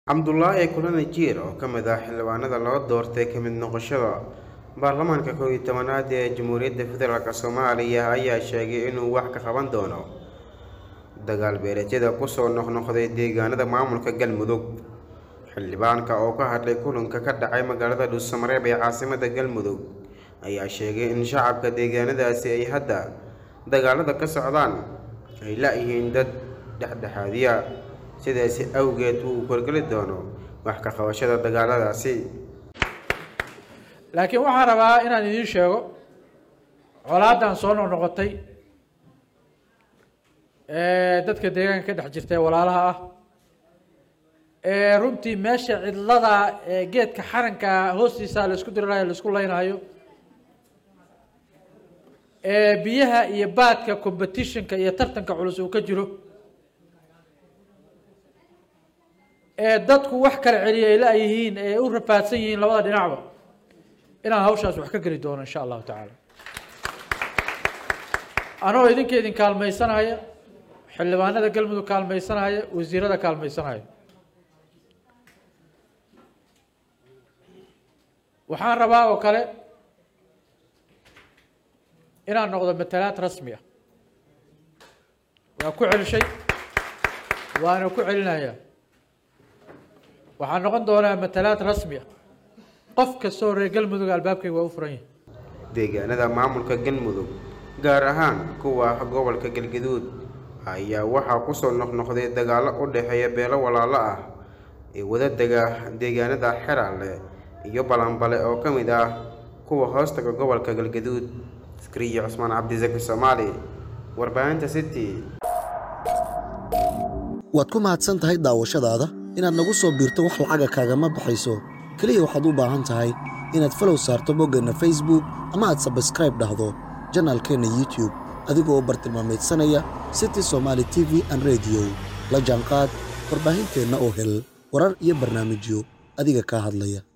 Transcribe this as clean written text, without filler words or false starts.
Cabdullaahi Kulane Jiir oo ka mid ah xildhibaanada loo doortay ka mid noqoshada baarlamaanka 11aad ee Jamhuuriyadda Federaalka Soomaaliya ayaa sheegay inuu wax ka qaban doono dagaal beeleedyada ku soo noqnoqday deegaanada maamulka Galmudug. Xildhibaanka oo ka hadlay kulanka ka dhacay magaalada Dhuusamareeb ee caasimadda Galmudug ayaa sheegay in shacabka deegaanadaasi ay hadda dagaalada ka socdaan ay la yihiin dad dhexdhexaadiya sidaasi awgeed uu korgali doono wax ka qabashada dagaaladaasi. laakiin waxaan rabaa inaan idin sheego colaadan soo noqotay dadka deegaanka ka dhex jirtay walaalaha ah runtii meesha cidlada geedka xaranka hoostiisa la isku diranayo la isku leynayo biyaha iyo baadka competitionka iyo tartanka culus uu ka jiro dadku wax kala celiyay la yihiin u rafaadsan yihiin labada dhinacba inaan hawshaas wax ka geli doono insha Allah taala anoo idin kaalmaysanaya xildhibaanada Galmudug kaalmaysanaya wasiirada kaalmaysanaya waxaan rabaa oo kale inaan noqdo matalaad rasmi ah waa ku celishay waana ku celinayaa waxaan noqon doonaa matalaad rasmi ah qof kastoo reer Galmudug albaabkayga waa u furan yahay. Deegaanada maamulka Galmudug gaar ahaan kuwa gobolka Galgaduud ayaa waxaa ku soo noqnoqday dagaalo u dhaxeeya beelo walaalo ah ee wada deegaanada Xeraale iyo Balanbale oo ka mid ah kuwa hoostaga gobolka Galgaduud. Iskariye Cusmaan Cabdizaki Soomaali warbaahinta City. waad ku mahadsan tahay daawashadaada inaad nagu soo biirto wax lacag kaagama baxayso kaliya waxaad u baahan tahay inaad follow saarto boggana Facebook ama aad subscribe dhahdo channelkeena YouTube adigoo bartilmaameedsanaya City Somali TV and Radio la jaanqaad warbaahinteena oo hel warar iyo barnaamijyo adiga ka hadlaya.